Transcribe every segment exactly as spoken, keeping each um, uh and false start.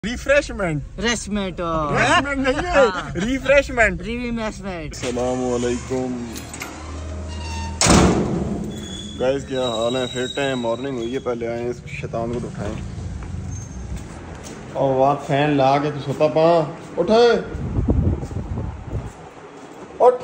Refreshment refreshment refreshment नहीं है, refreshment refreshment. अस्सलाम वालेकुम गाइस, क्या हाल है? फिट हैं? मॉर्निंग हुई है, पहले आए इस शैतान को तो उठाएं। और वहाँ फैन ला के तो सोता पा उठ उठ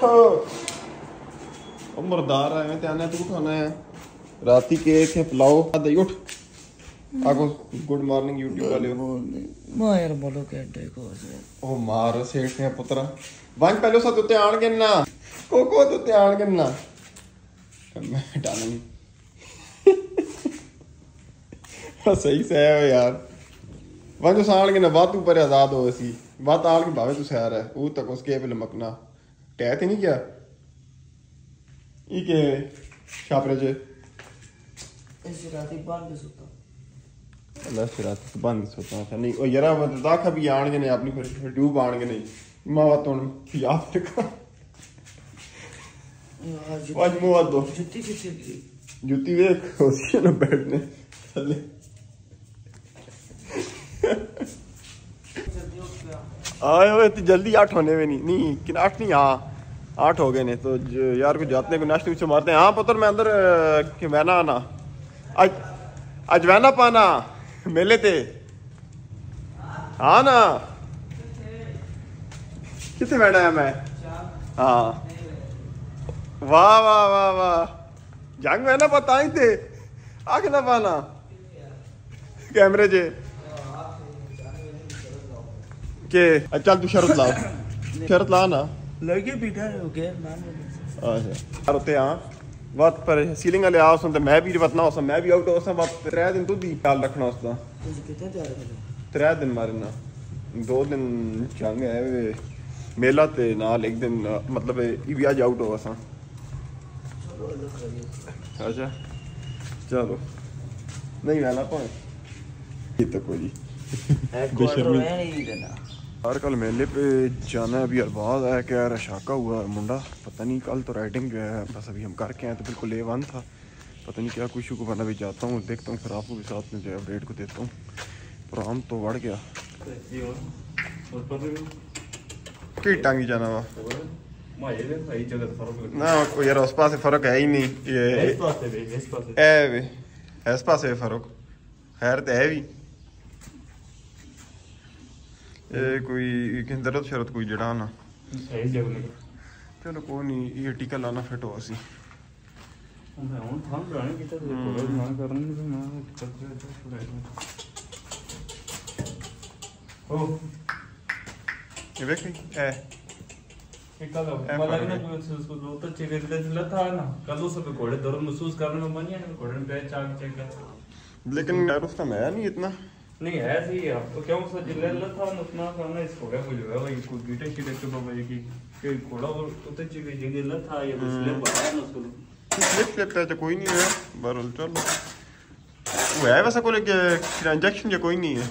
मुर्दार है, ध्यान तू उठाना है। राती केक है, पिलाओ दे उठ। आगो गुड मॉर्निंग यूट्यूब वाले मायर बोलो कैंटे को से ओ मार सेठ ने पुत्रा वन पहले सा तुते आण के ना कोको तुते आण के ना मैं डालूंगी सही से है यार। वन जो साण के ना बात ऊपर आजाद हो ऐसी बात आल के भावे तू सयार है वो तक उसके पे लमकना टैथ ही नहीं क्या ई के छापरे जे ऐसे राती बांध के सुता अल्लाह से रात से बंद सोता था नहीं ओ यारा मत दाखा भी आण के नहीं अपनी फिर ट्यूब आण के नहीं मावा तो याद रखा आज मुआ दो जुत्ती किथे गिरी जुत्ती देख उसी ने बैठने चले आए हुए तो जल्दी आठ होने में नहीं नहीं कि आठ नहीं हाँ आठ हो गए ने तो यार को जाते हैं को नाश्ते पीछे मारते हैं। हाँ पुत्र मैं अंदर कि वैना आना आज आज वैना पाना मेले थे हाँ ना कितने बैठा है मैं हाँ वाह वाह वाह वाह जंग में ना पता ही थे आगे ना पाना कैमरे जे के चल तू शरत ला शरत ला ना लगे बैठा हो गया अच्छा होते हाँ बात पर सीलिंग वाले आ उसने मैं भी बतना उस मैं भी आउट उस बात त्रै दिन तू दी ख्याल रखना उसका त्रै दिन मारे ना दो दिन जंग है वे मेला ते नाल एक दिन मतलब ई भी आज आउट हो असा अच्छा चलो नहीं रहना पाए ये तो कोई बेशर्मी हर कल मेले पे जाना है। अभी अरबाज है क्या रशाका हुआ मुंडा पता नहीं कल तो राइडिंग जो है बस अभी हम करके आए तो बिल्कुल ए वन था पता नहीं क्या कुछ को बना भी जाता हूँ देखता हूँ फिर आपको भी साथ में जो है अपडेट को देता हूँ। प्रोग्राम तो बढ़ गया की टांगी जाना वा ना यार उस पास फर्क है ही नहीं ये इस पास फर्क खैर तो है भी ये कोई दर्द शरत कोई जड़ा ना चलो कोई नहीं ये टीका लाना फिट हो सी ये देख ए कल तो चिल्ला था ना कल उस पे घोड़े दर्द महसूस करने में बनिया ना घोड़े में पैर चाक चेक कर लेकिन यार उसका मैं नहीं इतना नहीं है सही है तो क्यों सा जिले था उतना करना इस घोड़े को जो है वही कोई गीटे शीटे के बाबा ये की कि घोड़ा और उते जगह जगह था ये स्लिप बना ना उसको स्लिप स्लिप तो कोई नहीं है बरल चलो वो है वैसा कोई के इंजेक्शन जो कोई नहीं है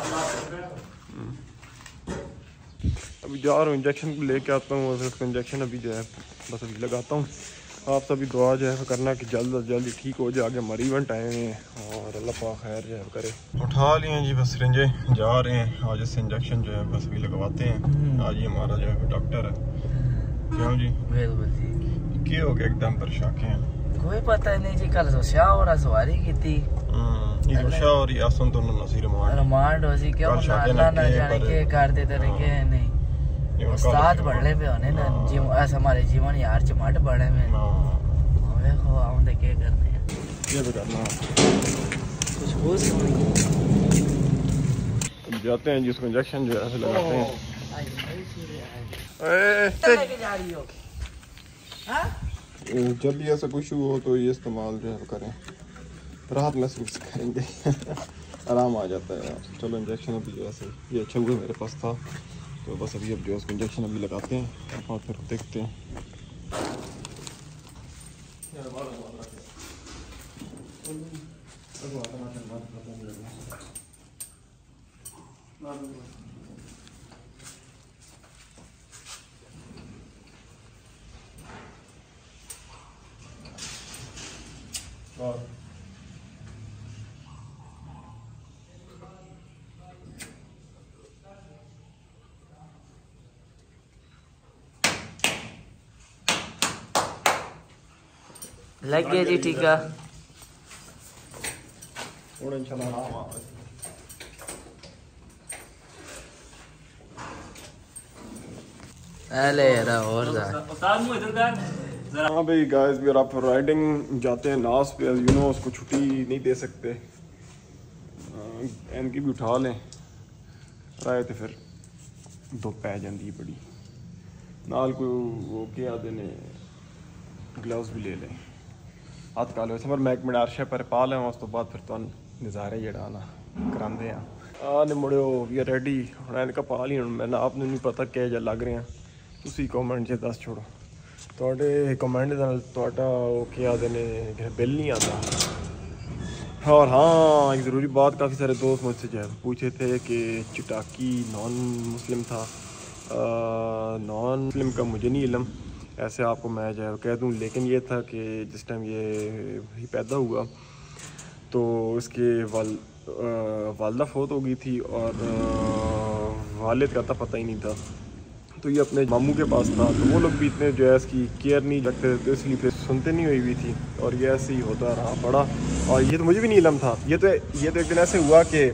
अभी जा रहा हूँ इंजेक्शन लेके आता हूँ और उसका इंजेक्शन अभी जो है बस अभी लगाता हूँ। आप सभी दुआ जो है करना कि जल्द अज जल्द ठीक हो जाए आगे मरी इवेंट आए हैं और अल्लाह पाक खैर जो है करे। उठा लिए हैं जी बस सिरिंजे जा रहे हैं आज इससे इंजेक्शन जो है बस अभी लगवाते हैं। आज ये हमारा जो है डॉक्टर है क्यों जी क्या हो गया एकदम पर शाके हैं कोई पता नहीं जी कल तो शाह और सवारी की थी ये शाह और ये आसन तो नसीर रिमांड रिमांड हो सी क्यों अल्लाह ना जाने के कर देते रहे नहीं उस्ताद बढ़ने पे होने ना जीव ऐसा हमारे जीवन यार चमाट बढ़े में हमें खो हम देख के करने ये भी करना कुछ हो नहीं जाते हैं जिसको इंजेक्शन जो है लगाते हैं। ए लेके जा रही हो हां जब भी ऐसा कुछ हो तो ये इस्तेमाल जो है करें राहत महसूस करेंगे आराम आ जाता है यार। चलो इंजेक्शन अभी जो है ये अच्छा हुआ मेरे पास था तो बस अभी अब जो उसको इंजेक्शन अभी लगाते हैं और फिर देखते हैं। और लग गया जी ठीका और इंशाल्लाह अले यार और उस्ताद मुझे इधर कर जरा। हाँ भाई गाइस भी आप राइडिंग जाते हैं नास पे, यू नो उसको छुट्टी नहीं दे सकते, इनकी भी उठा लें राय तो फिर धुप पै जाती है बड़ी, नाल कोई वो क्या आते ने ग्लव्स भी ले लें हथ का लो समर महकमे अरशे पर पा लें, उस तो बाद फिर तो नज़ारे जड़ा ना कराते हैं आने मुड़ो वी आर रेडी हम इनका पा ली मैंने आपने नहीं पता क्या जा लग रहे हैं तुसी कमेंट च दस छोड़ो थोड़े कमेंट थोड़ा वो क्या आते ने बिल नहीं आता। और हाँ एक ज़रूरी बात, काफ़ी सारे दोस्त मुझसे जो है पूछे थे कि चटाकी नॉन मुस्लिम था, नॉन मुस्लिम का मुझे नहीं इल्म, ऐसे आपको मैं जो है कह दूँ, लेकिन ये था कि जिस टाइम ये ही पैदा हुआ तो इसके वाल वालदा फौत हो गई थी और वालिद का था पता ही नहीं था, तो ये अपने मामू के पास था, तो वो लोग भी इतने जो है इसकी केयर नहीं रखते थे, तो इसलिए फिर सुनते नहीं हुई हुई थी और ये ऐसे ही होता रहा बड़ा। और ये तो मुझे भी नहीं इल्म था, ये तो ये तो एक दिन ऐसे हुआ कि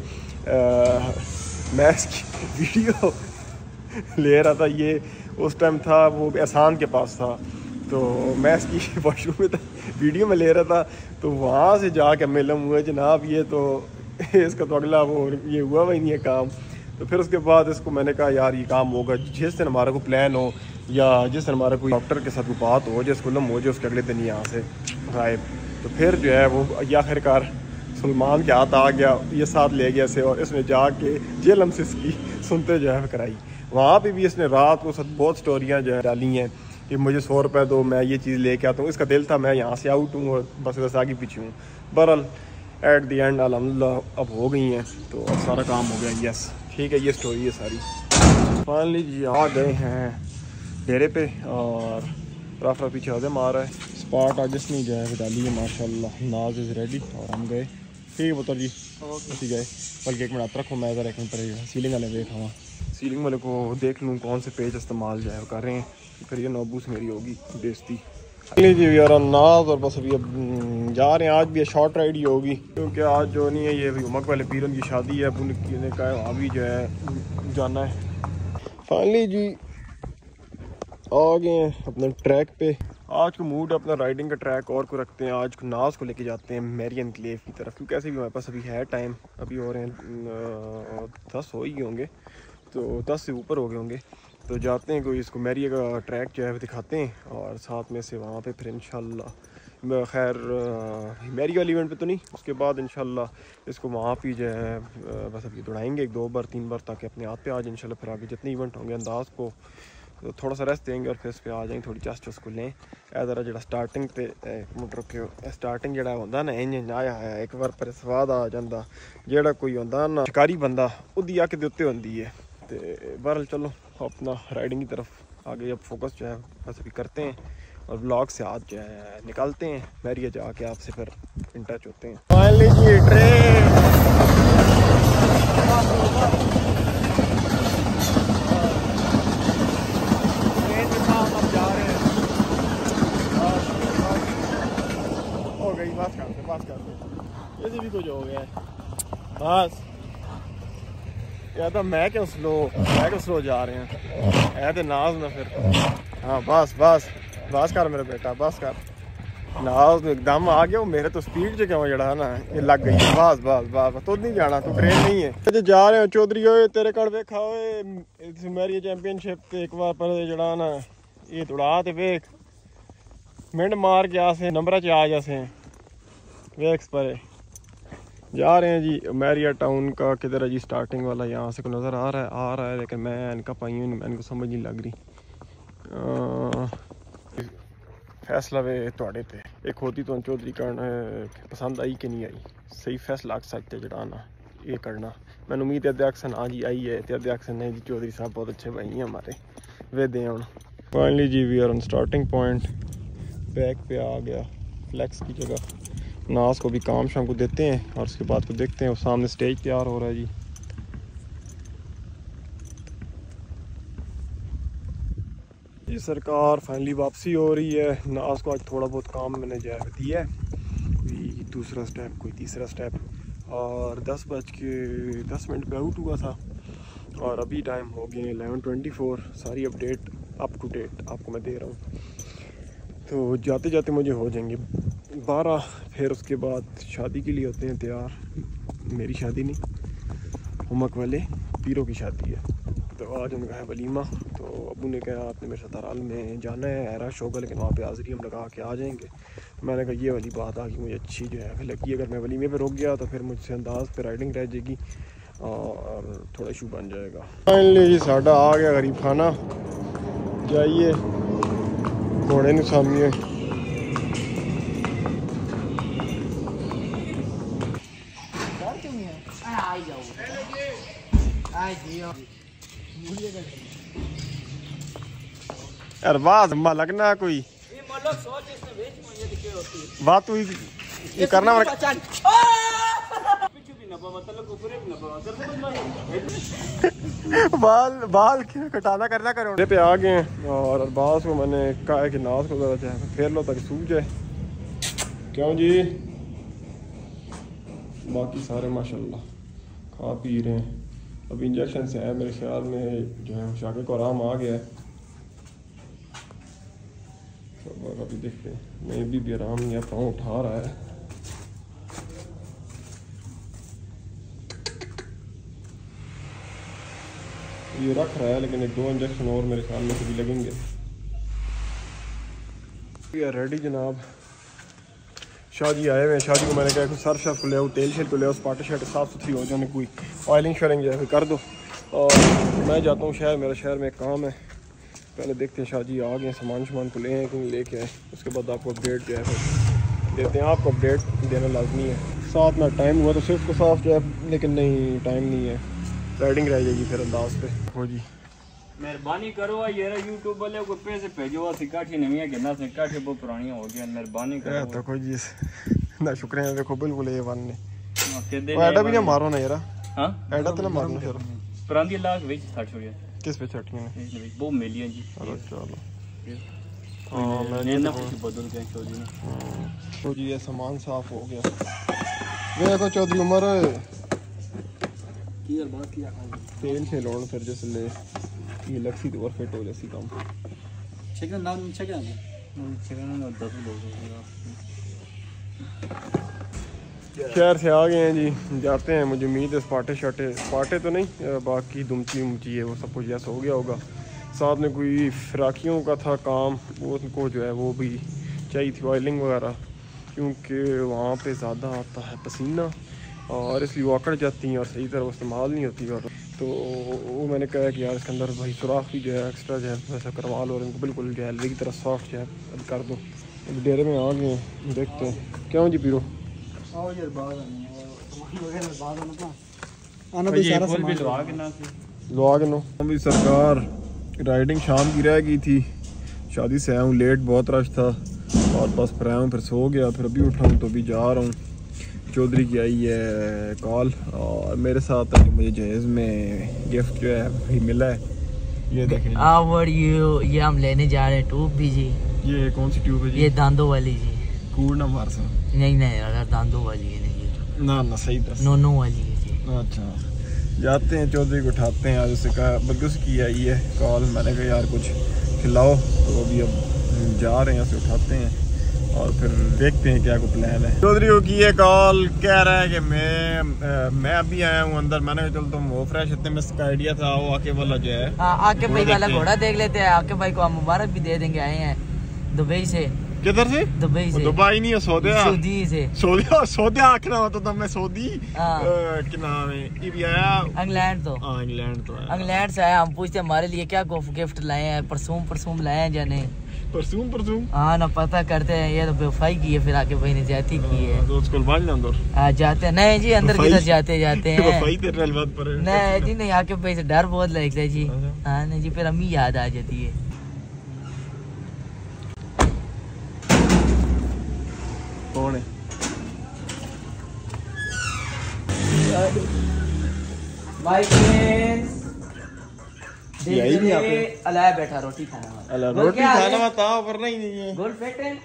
मैं इसकी वीडियो ले रहा था, ये उस टाइम था वो एहसान के पास था, तो मैं इसकी वॉशरूम में था वीडियो में ले रहा था, तो वहाँ से जाके मिलम हुआ जनाब ये तो इसका तो अगला वो ये हुआ वही नहीं है काम। तो फिर उसके बाद इसको मैंने कहा यार ये काम होगा जिस दिन हमारा कोई प्लान हो या जिस दिन हमारा कोई डॉक्टर के साथ कोई बात हो जिसको लम हो जाए उसके अगले दिन यहाँ से गायब। तो फिर जो है वो आखिरकार सलमान के हाथ आ गया, ये साथ ले गया से और इसने जाके जेलम से इसकी सुनते जो है कराई। वहाँ पे भी इसने रात को साथ बहुत स्टोरियाँ जो है डाली हैं कि मुझे सौ रुपये दो मैं ये चीज़ लेके आता हूँ, इसका दिल था मैं यहाँ से आउट हूँ और बस बस आगे पीछे हूँ। बहरहाल एट द एंड अल्हम्दुलिल्लाह अब हो गई हैं तो अब सारा काम हो गया। यस ठीक है ये स्टोरी है सारी। फाइनली जी आ गए हैं डेरे पे और राफरा पीछे आदम आ रहा है, स्पॉट आज इसने जो है डाली है माशाल्लाह, नाज इज़ रेडी और हम गए। ठीक है पुत्र जी उसी गए, बल्कि एक मिनट रखो मैं ज़रा एक मिनट पर सीलिंग वाले देख हाँ सीलिंग वाले को देख लूँ कौन से पेज इस्तेमाल जो है कर रहे हैं, फिर ये नोबूस मेरी होगी बेइज्जती। जी यार नाज और बस अभी अब जा रहे हैं, आज भी शॉर्ट राइड ही होगी क्योंकि आज जो नहीं है ये उमक वाले पीरन की शादी है, पुन ने कहा वहाँ भी जो है जाना है। फाइनली जी आ गए हैं अपने ट्रैक पे, आज को मूड अपना राइडिंग का ट्रैक और को रखते हैं, आज को नाज को लेके जाते हैं मैरी एनक्लेव की तरफ, क्योंकि ऐसे भी हमारे पास अभी है टाइम, अभी हो रहे हैं दस हो ही होंगे तो दस से ऊपर हो गए होंगे, तो जाते हैं कोई इसको मैरिया का ट्रैक जो है दिखाते हैं और साथ में से वहाँ पे फिर इंशाल्लाह खैर मैरिया वाली इवेंट पे तो नहीं, उसके बाद इंशाल्लाह इसको वहाँ पे जो है बस अभी दौड़ाएंगे एक दो बार तीन बार ताकि अपने हाथ पे आ जाए इंशाल्लाह। फिर आगे जितने इवेंट होंगे अंदाज़ को तो थोड़ा सा रेस्ट देंगे और फिर इस पर आ जाएंगे, थोड़ी चेस्ट उसको लें जरा जो स्टार्टिंग पे मोटर के स्टार्टिंग जरा होंदा ना इंज आया है एक बार पर स्वाद आ जाता, जेड़ा कोई होंदा ना शिकारी बंदा उदी अक दे उत्ते होंदी है। तो बहरहाल चलो अपना राइडिंग की तरफ आगे अब फोकस जो है बस अभी करते हैं और ब्लॉग से आज जो है निकालते हैं, मैरिया जाके आपसे फिर इन टच होते हैं। फाइनली जी ट्रेन जा रहे हैं, हो गई बात करते बात करते ये भी कुछ हो गया बस या तो मैं क्यों स्लो मैं क्यों स्लो जा रहे हैं है तो नाज ना फिर हाँ बस बस बस कर मेरा बेटा बस कर नाज एकदम आ गया वो मेरे तो स्पीड से क्यों जड़ा ना ये लग गई बस बस बस तो नहीं जाना तू ट्रेन नहीं है जा रहे हो चौधरी होए तेरे कड़ वेखा होए मेरी चैंपियनशिप एक बार पर जड़ा ना ये दौड़ा ते वेख मिनट मार के आसे नंबर च आ जासे वेख पर जा रहे हैं जी मैरिया टाउन का किधर है जी स्टार्टिंग वाला, यहाँ से को नज़र आ रहा है आ रहा है लेकिन मैं इनका पाई हूँ मैं इनको समझ नहीं लग रही। आ, फैसला वे थोड़े पे एक होती तो चौधरी करना पसंद आई कि नहीं आई, सही फैसला आख सकते जड़ाना ये करना, मैंने उम्मीद है अध्यक्ष हाँ जी आई है तो अध्यक्ष नहीं जी चौधरी साहब बहुत अच्छे भाई हैं हमारे वे दें हम। फाइनली जी we are on starting point, back पे आ गया फ्लैक्स की जगह, नाज को भी काम शाम को देते हैं और उसके बाद को देखते हैं, वो सामने स्टेज तैयार हो रहा है जी। ये सरकार फाइनली वापसी हो रही है। नाज को आज थोड़ा बहुत काम मैंने जो है दिया है, कोई दूसरा स्टेप कोई तीसरा स्टेप, और दस बज के दस मिनट पे आउट हुआ था और अभी टाइम हो गए एलेवन ट्वेंटी फोर। सारी अपडेट अप टू डेट आपको मैं दे रहा हूँ। तो जाते जाते मुझे हो जाएंगे बारह, फिर उसके बाद शादी के लिए होते हैं तैयार। मेरी शादी नहीं, उमक वाले पीरों की शादी है, तो आज उनका है वलीमा। तो अबू ने कहा आपने मेरे साथ अराल में जाना है, रश होगा लेकिन वहाँ पे हाज़िरी हम लगा के आ जाएंगे। मैंने कहा ये वाली बात आ गई मुझे अच्छी जो है लगी। अगर मैं वलीमे पे रुक गया तो फिर मुझसे अंदाज पे राइडिंग रह जाएगी और थोड़ा इशू बन जाएगा। फाइनली साढ़ा आ गया गरीब खाना, जाइए घोड़े ने सामिए। यार बात अम्मा लगना कोई बात तू ये करना बाल बाल कटाना करना करो पे आ गए हैं। और अरबाज को मैंने कहा है कि नाज को ज़रा चाहे फेर लो ताकि सूख जाए। क्यों जी, बाकी सारे माशाल्लाह खा पी रहे हैं। अब इंजेक्शन से है मेरे ख्याल में जो है शाके को आराम आ गया है, तो अभी देखते हैं। मैं भी, भी आराम नहीं है, पाँव उठा रहा है। ये रख रहा है लेकिन एक दो इंजेक्शन और मेरे ख्याल में कभी लगेंगे। ये रेडी जनाब, शादी आए हुए हैं। शादी को मैंने कहा कुछ सर शर्फ ले आओ, तेल शेल को ले आओ, स्पाटे शर्ट साफ़ सुथरी हो जाने, कोई ऑयलिंग शेयरिंग जो है कर दो। और मैं जाता हूँ शहर, मेरा शहर में काम है, पहले देखते हैं। शादी आ गए, सामान सामान को ले आए कहीं लेके आए, उसके बाद आपको अपडेट जो है देते हैं। आपको अपडेट देना लाजमी है। साथ में टाइम हुआ तो सिर्फ को साफ जो है, लेकिन नहीं टाइम नहीं है, राइडिंग रह जाएगी फिर अंदाज पे। हो जी मेहरबानी करो ये यूट्यूब वाले को पैसे भेजो, सिक्काठी नवी है कि ना सिक्काठी बहुत पुरानी हो गई, मेहरबानी करो। तो कोई जी ना शुक्रिया, देखो बिल्कुल ये वन ने एडा भी ना मारो ना यार। हां एडा तो ना मारना सर, पुरानी लाख विच छट छोड़िया किस पे छटियां ने वो मिली हैं जी। चलो चलो हां मैंने ना कुछ बदल गया चौधरी ने। तो जी ये सामान साफ हो गया। देखो चौधरी उमर की यार बात किया तेल से लोन फिर जैसे ले ये लक्सी तो और फिट हो जैसी काम चिकन नाम चिकन चिकन ना दस लोग शहर से आ गए हैं जी, जाते हैं। मुझे उम्मीद है स्पाटे शाटे स्पाटे तो नहीं, बाकी दुमची उमची है वो सब कुछ जैसा हो गया होगा। साथ में कोई फिराकियों का था काम, वो उनको जो है वो भी चाहिए थी ऑयलिंग वगैरह, क्योंकि वहाँ पे ज़्यादा आता है पसीना और इसलिए वो अकड़ जाती हैं और सही तरह इस्तेमाल नहीं होती। और तो वो मैंने कहा कि यार इसके अंदर भाई सुराख भी जो है एक्स्ट्रा जो है वैसा करवा लो और इनको बिल्कुल जो है की तरह सॉफ्ट जो है कर दो। डेरे में आ गए, देखते हैं। क्यों जी पीरो लवा के नो भी सरकार राइडिंग शाम की रह गई थी, शादी से आया हूँ, लेट बहुत रश था और बस फिर आया हूँ, फिर सो गया, फिर अभी उठा हूँ तो अभी जा रहा हूँ। चौधरी की आई है कॉल और मेरे साथ है, मुझे जहेज में गिफ्ट जो है भाई मिला है। ये देखें ये ये हम लेने जा रहे हैं ट्यूब भी जी। ये कौन सी ट्यूब है जी? ये दांदो वाली जी। कूड़ ना मार सा नहीं नहीं अगर दांदो वाली है नहीं ना ना सही दस नोनो वाली है जी। अच्छा जाते हैं, चौधरी को उठाते हैं। आज उससे कहा बल्कि उसकी आई है कॉल, मैंने कहा यार कुछ खिलाओ, तो अभी अब जा रहे हैं, उसे उठाते हैं और फिर देखते हैं क्या को प्लान है। चौधरी को की है कॉल, कह रहा है कि मैं आ, मैं अभी आया हूँ अंदर। मैंने कहा चल तुम हो फ्रेश, इतने में इसका आइडिया था वो आके वाला जो है हाँ आके भाई वाला घोड़ा देख लेते हैं। आके भाई को हम मुबारक भी दे देंगे, आए हैं दुबई से। किधर से? दुबई से। दुबई नहीं है सऊदी सऊदी से। सऊदी सऊदी आखना होता था मैं सऊदी क्या नाम है ये भी आया इंग्लैंड तो हाँ इंग्लैंड तो आया, इंग्लैंड से आया। हम पूछते हमारे लिए क्या गिफ्ट लाए हैं, परसूम परसूम लाए हैं या नहीं? परसूम परसूम हाँ ना पता करते हैं। ये तो बेवफाई की है, फिर आके भाई ने जाती की है तो उसको बांध ले अंदर आ, जाते हैं नहीं जी अंदर किधर जाते जाते हैं बेवफाई तेरे अलवत पर नहीं जी नहीं आके भाई से डर बहुत लगता है जी। हाँ नहीं जी फिर अम्मी याद आ जाती है। कौन है? माय फ्रेंड्स है ही नहीं यहाँ पे। अलाय बैठा रोटी खाना वाला। अल्लाह बोल रोटी क्या खाना है? बता पर नहीं नहीं है गोल फेट है।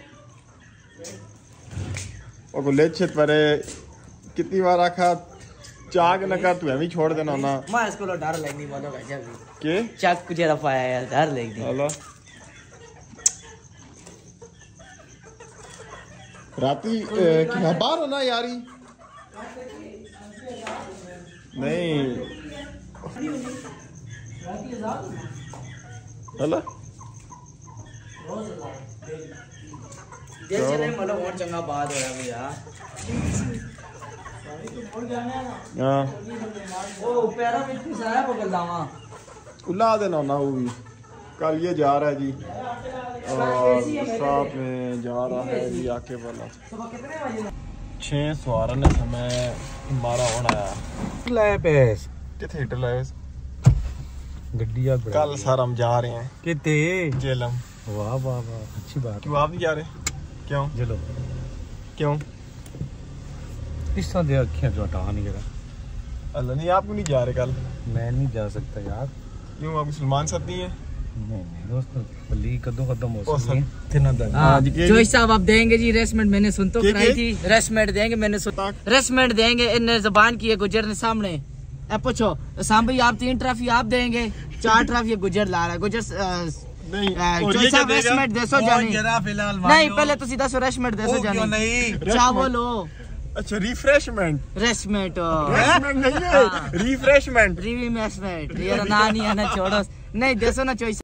और गुले छित परे कितनी बार आखा चाक न कर तू भी छोड़ देना ना मैं इसको लो डर लगनी बोलो गजब के चक जरा पाया यार डर लग दी। हेलो राती क्या बाहर हो ना यारी नहीं हेलो जैसे नहीं मतलब और चंगा बात हो रहा भैया। हाँ ओ पैरा में इतनी सारा पकड़ लावा उला देना ना वो भी कल ये जा रहा है जी और साथ में जा रहा है जी आके वाला छह सवार ने समय मारा होना आया लाए पैस किथे हिट लाए गड्डिया कल सर हम जा रहे हैं किते जेलम। वाह वाह वाह अच्छी बात क्यों आप नहीं जा रहे क्यों चलो क्यों इस तरह दे अखियां जो हटा नहीं रहा। अल्लाह नहीं आप क्यों नहीं जा रहे कल मैं नहीं जा सकता यार। क्यों आप सलमान साहब नहीं है नहीं नहीं दोस्त बली कदम कदम हो ओ सकती सर। है ना हाँ, जी, के- जोई साहब आप देंगे जी रेस्टमेंट मैंने सुन तो के- कराई के? थी रेस्टमेंट देंगे मैंने सुन रेस्टमेंट देंगे इन जबान की है गुजर ने सामने अब पूछो साम भाई आप तीन ट्रॉफी आप देंगे चार ट्रॉफी गुजर ला रहा है गुजर नहीं और जोई ये क्या साहब देगा रेस्टमेंट दसो जानी फिलहाल नहीं पहले तो सीधा सो रेस्टमेंट दसो जानी नहीं चावल हो अच्छा रिफ्रेशमेंट रेस्टमेंट रिफ्रेशमेंट नहीं है रिफ्रेशमेंट रिवी मैसमेंट ये ना नहीं है ना छोड़ो नहीं दसो ना चोइस